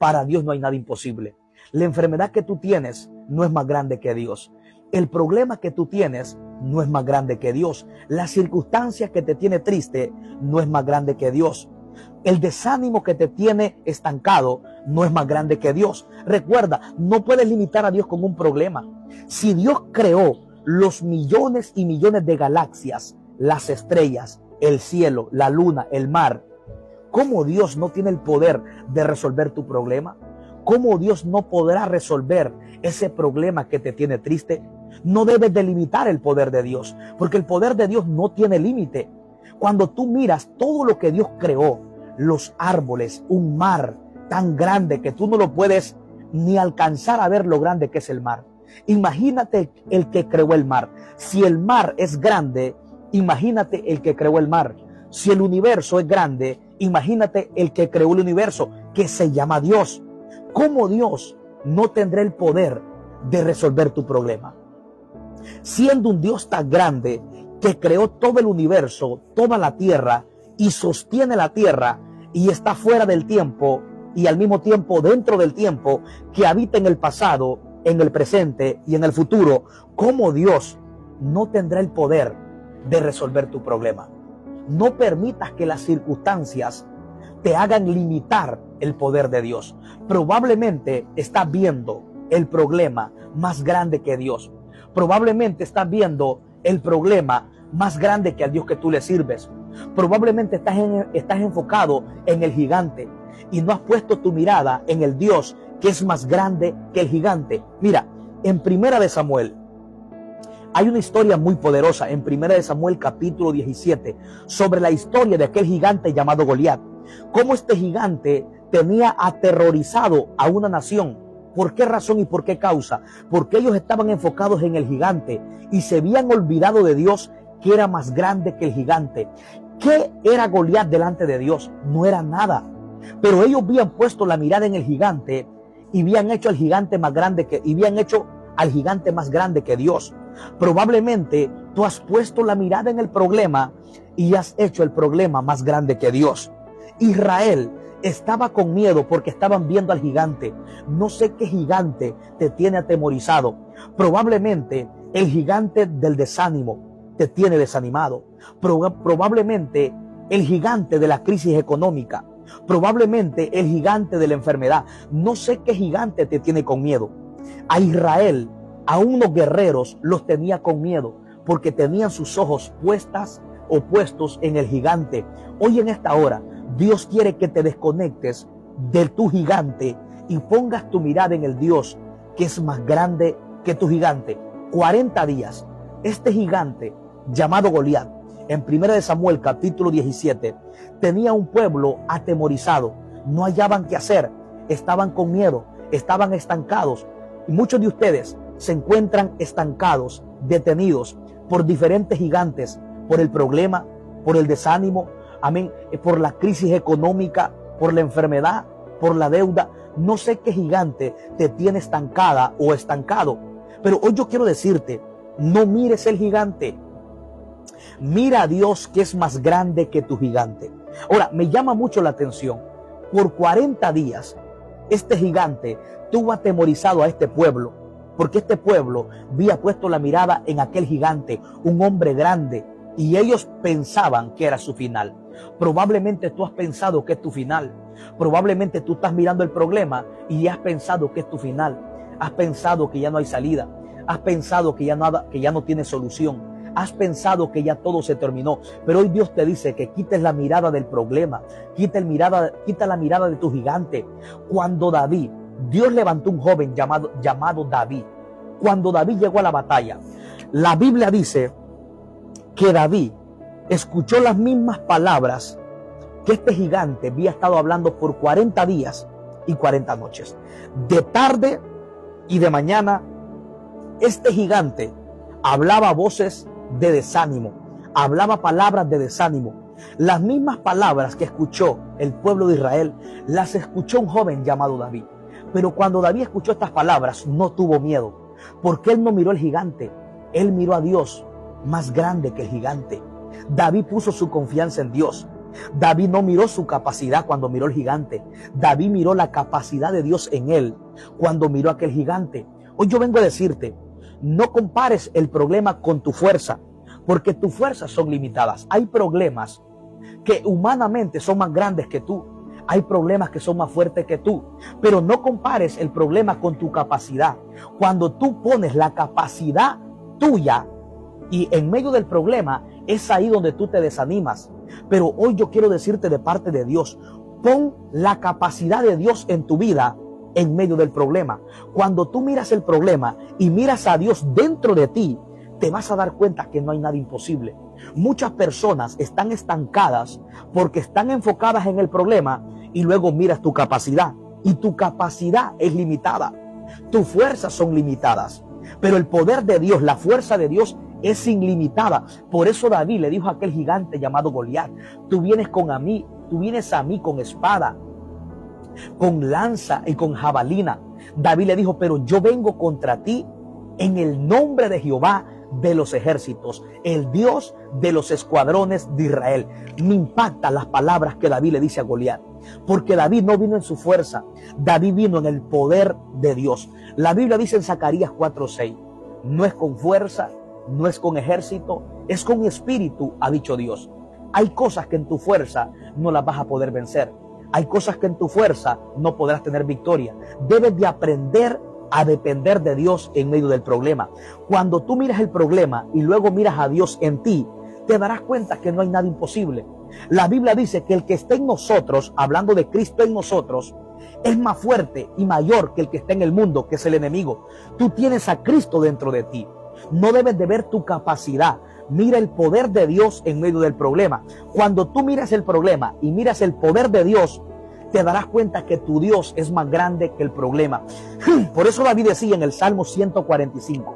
Para Dios no hay nada imposible. La enfermedad que tú tienes no es más grande que Dios. El problema que tú tienes no es más grande que Dios. La circunstancia que te tiene triste no es más grande que Dios. El desánimo que te tiene estancado no es más grande que Dios. Recuerda, no puedes limitar a Dios con un problema. Si Dios creó los millones y millones de galaxias, las estrellas, el cielo, la luna, el mar, ¿cómo Dios no tiene el poder de resolver tu problema? ¿Cómo Dios no podrá resolver ese problema que te tiene triste? No debes delimitar el poder de Dios, porque el poder de Dios no tiene límite. Cuando tú miras todo lo que Dios creó, los árboles, un mar tan grande que tú no lo puedes ni alcanzar a ver lo grande que es el mar. Imagínate el que creó el mar. Si el mar es grande, imagínate el que creó el mar. Si el universo es grande, imagínate el que creó el universo, que se llama Dios. ¿Cómo Dios no tendrá el poder de resolver tu problema? Siendo un Dios tan grande que creó todo el universo, toda la tierra, y sostiene la tierra y está fuera del tiempo y al mismo tiempo dentro del tiempo, que habita en el pasado, en el presente y en el futuro, ¿cómo Dios no tendrá el poder de resolver tu problema? No permitas que las circunstancias te hagan limitar el poder de Dios. Probablemente estás viendo el problema más grande que Dios. Probablemente estás viendo el problema más grande que al Dios que tú le sirves. Probablemente estás enfocado en el gigante y no has puesto tu mirada en el Dios que es más grande que el gigante. Mira, en Primera de Samuel hay una historia muy poderosa, en Primera de Samuel capítulo 17, sobre la historia de aquel gigante llamado Goliat. Cómo este gigante tenía aterrorizado a una nación. ¿Por qué razón y por qué causa? Porque ellos estaban enfocados en el gigante y se habían olvidado de Dios, que era más grande que el gigante. ¿Qué era Goliat delante de Dios? No era nada. Pero ellos habían puesto la mirada en el gigante y habían hecho al gigante más grande que Dios. Probablemente tú has puesto la mirada en el problema y has hecho el problema más grande que Dios. Israel estaba con miedo porque estaban viendo al gigante. No sé qué gigante te tiene atemorizado. Probablemente el gigante del desánimo te tiene desanimado. Probablemente el gigante de la crisis económica. Probablemente el gigante de la enfermedad. No sé qué gigante te tiene con miedo. A Israel, a unos guerreros los tenía con miedo porque tenían sus ojos puestos en el gigante. Hoy en esta hora Dios quiere que te desconectes de tu gigante y pongas tu mirada en el Dios que es más grande que tu gigante. 40 días, este gigante llamado Goliat, en 1 Samuel capítulo 17, tenía un pueblo atemorizado. No hallaban qué hacer, estaban con miedo, estaban estancados. Y muchos de ustedes se encuentran estancados, detenidos por diferentes gigantes, por el problema, por el desánimo, amén, por la crisis económica, por la enfermedad, por la deuda. No sé qué gigante te tiene estancada o estancado, pero hoy yo quiero decirte, no mires el gigante. Mira a Dios, que es más grande que tu gigante. Ahora, me llama mucho la atención. Por 40 días, este gigante tuvo atemorizado a este pueblo, porque este pueblo había puesto la mirada en aquel gigante, un hombre grande, y ellos pensaban que era su final. Probablemente tú has pensado que es tu final. Probablemente tú estás mirando el problema y has pensado que es tu final. Has pensado que ya no hay salida. Has pensado que ya no tiene solución. Has pensado que ya todo se terminó. Pero hoy Dios te dice que quites la mirada del problema. Quita la mirada de tu gigante. Cuando Dios levantó un joven llamado David. Cuando David llegó a la batalla, la Biblia dice que David escuchó las mismas palabras que este gigante había estado hablando por 40 días y 40 noches. De tarde y de mañana, este gigante hablaba voces de desánimo, hablaba palabras de desánimo. Las mismas palabras que escuchó el pueblo de Israel, las escuchó un joven llamado David. Pero cuando David escuchó estas palabras, no tuvo miedo, porque él no miró al gigante, él miró a Dios más grande que el gigante. David puso su confianza en Dios. David no miró su capacidad cuando miró el gigante. David miró la capacidad de Dios en él cuando miró a aquel gigante. Hoy yo vengo a decirte, no compares el problema con tu fuerza, porque tus fuerzas son limitadas. Hay problemas que humanamente son más grandes que tú. Hay problemas que son más fuertes que tú, pero no compares el problema con tu capacidad. Cuando tú pones la capacidad tuya y en medio del problema, es ahí donde tú te desanimas. Pero hoy yo quiero decirte de parte de Dios, pon la capacidad de Dios en tu vida en medio del problema. Cuando tú miras el problema y miras a Dios dentro de ti, te vas a dar cuenta que no hay nada imposible. Muchas personas están estancadas porque están enfocadas en el problema y luego miras tu capacidad. Y tu capacidad es limitada. Tus fuerzas son limitadas. Pero el poder de Dios, la fuerza de Dios es ilimitada. Por eso David le dijo a aquel gigante llamado Goliat, tú vienes a mí con espada, con lanza y con jabalina. David le dijo, pero yo vengo contra ti en el nombre de Jehová de los ejércitos, el Dios de los escuadrones de Israel. Me impactan las palabras que David le dice a Goliat, porque David no vino en su fuerza, David vino en el poder de Dios. La Biblia dice en Zacarías 4:6, no es con fuerza, no es con ejército, es con mi espíritu, ha dicho Dios. Hay cosas que en tu fuerza no las vas a poder vencer. Hay cosas que en tu fuerza no podrás tener victoria. Debes de aprender a depender de Dios en medio del problema. Cuando tú miras el problema y luego miras a Dios en ti, te darás cuenta que no hay nada imposible. La Biblia dice que el que está en nosotros, hablando de Cristo en nosotros, es más fuerte y mayor que el que está en el mundo, que es el enemigo. Tú tienes a Cristo dentro de ti. No debes de ver tu capacidad. Mira el poder de Dios en medio del problema. Cuando tú miras el problema y miras el poder de Dios, te darás cuenta que tu Dios es más grande que el problema. Por eso David decía en el Salmo 145,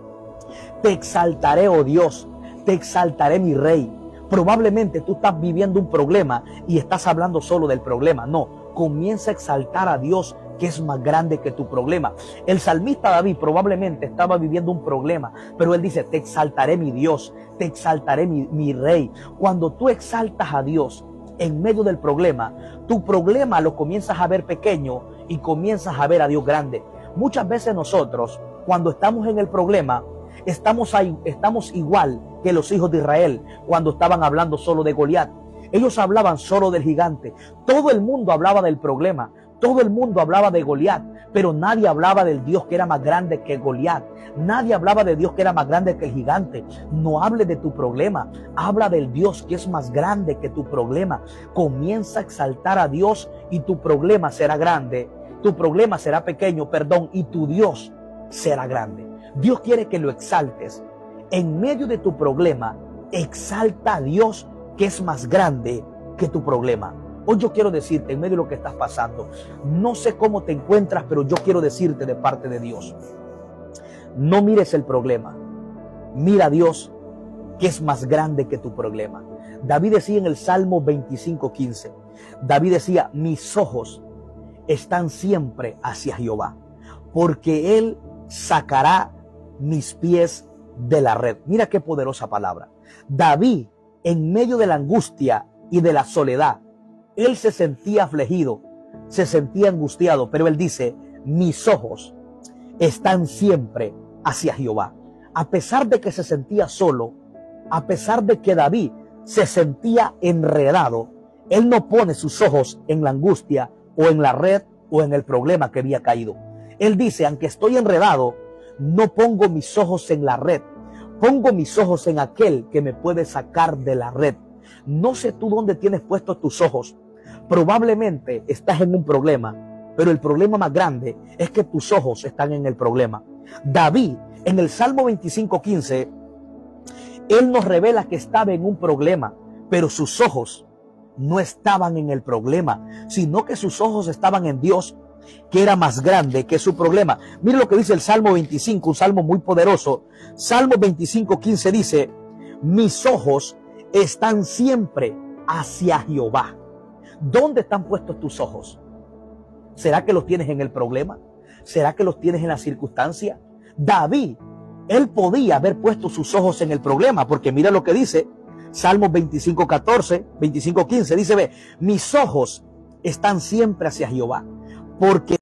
te exaltaré, oh Dios, te exaltaré, mi Rey. Probablemente tú estás viviendo un problema y estás hablando solo del problema. No, comienza a exaltar a Dios, que es más grande que tu problema. El salmista David probablemente estaba viviendo un problema, pero él dice, te exaltaré, mi Dios, te exaltaré, mi Rey. Cuando tú exaltas a Dios en medio del problema, tu problema lo comienzas a ver pequeño y comienzas a ver a Dios grande. Muchas veces nosotros, cuando estamos en el problema, estamos igual que los hijos de Israel cuando estaban hablando solo de Goliat. Ellos hablaban solo del gigante. Todo el mundo hablaba del problema. Todo el mundo hablaba de Goliat, pero nadie hablaba del Dios que era más grande que Goliat. Nadie hablaba de Dios que era más grande que el gigante. No hable de tu problema, habla del Dios que es más grande que tu problema. Comienza a exaltar a Dios y tu problema será grande. Tu problema será pequeño, y tu Dios será grande. Dios quiere que lo exaltes. En medio de tu problema, exalta a Dios que es más grande que tu problema. Hoy yo quiero decirte, en medio de lo que estás pasando, no sé cómo te encuentras, pero yo quiero decirte de parte de Dios, no mires el problema, mira a Dios que es más grande que tu problema. David decía en el Salmo 25:15, David decía, mis ojos están siempre hacia Jehová, porque Él sacará mis pies de la red. Mira qué poderosa palabra. David, en medio de la angustia y de la soledad, él se sentía afligido, se sentía angustiado, pero él dice, mis ojos están siempre hacia Jehová. A pesar de que se sentía solo, a pesar de que David se sentía enredado, él no pone sus ojos en la angustia o en la red o en el problema que había caído. Él dice, aunque estoy enredado, no pongo mis ojos en la red, pongo mis ojos en aquel que me puede sacar de la red. No sé tú dónde tienes puestos tus ojos. Probablemente estás en un problema, pero el problema más grande es que tus ojos están en el problema. David, en el Salmo 25:15, él nos revela que estaba en un problema, pero sus ojos no estaban en el problema, sino que sus ojos estaban en Dios, que era más grande que su problema. Mire lo que dice el Salmo 25, un salmo muy poderoso. Salmo 25:15 dice, mis ojos están siempre hacia Jehová. ¿Dónde están puestos tus ojos? ¿Será que los tienes en el problema? ¿Será que los tienes en la circunstancia? David, él podía haber puesto sus ojos en el problema, porque mira lo que dice Salmos 25:14, 25:15 dice, ve, mis ojos están siempre hacia Jehová, porque